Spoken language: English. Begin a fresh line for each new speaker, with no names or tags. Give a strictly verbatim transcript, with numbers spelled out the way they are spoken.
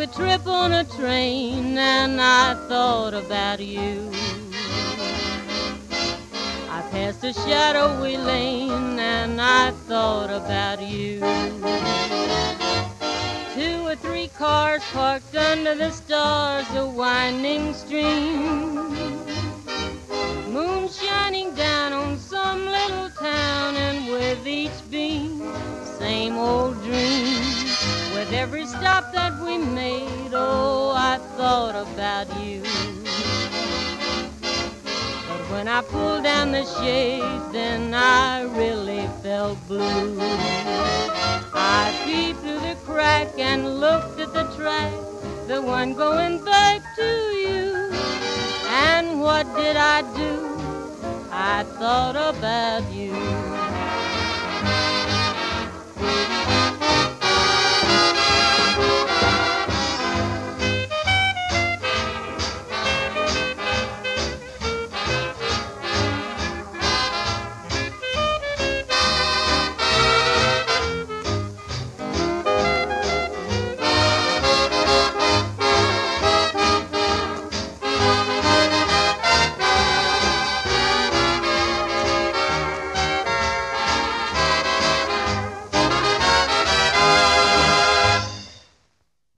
trip on a train and I thought about you. I passed a shadowy lane and I thought about you. Two or three cars parked under the stars, a winding stream. Moon shining down on some little town, and with each beam, same old dream. With every stop that we made, oh, I thought about you. But when I pulled down the shade, then I really felt blue. I peeped through the crack and looked at the track, the one going back to you. And what did I do? I thought about you.